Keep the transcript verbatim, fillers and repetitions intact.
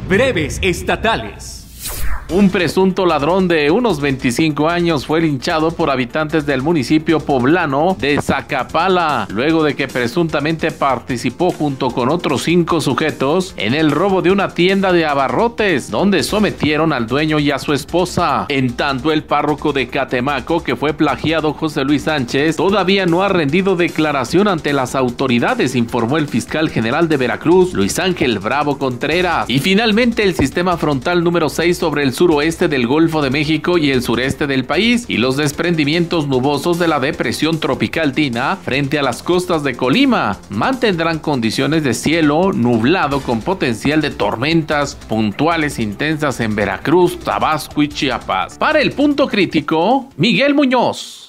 Breves estatales. Un presunto ladrón de unos veinticinco años fue linchado por habitantes del municipio poblano de Zacapala, luego de que presuntamente participó junto con otros cinco sujetos en el robo de una tienda de abarrotes, donde sometieron al dueño y a su esposa. En tanto, el párroco de Catemaco, que fue plagiado, José Luis Sánchez, todavía no ha rendido declaración ante las autoridades, informó el fiscal general de Veracruz, Luis Ángel Bravo Contreras. Y finalmente, el sistema frontal número seis sobre el suroeste del Golfo de México y el sureste del país y los desprendimientos nubosos de la depresión tropical Tina frente a las costas de Colima mantendrán condiciones de cielo nublado con potencial de tormentas puntuales intensas en Veracruz, Tabasco y Chiapas. Para el punto crítico, Miguel Muñoz.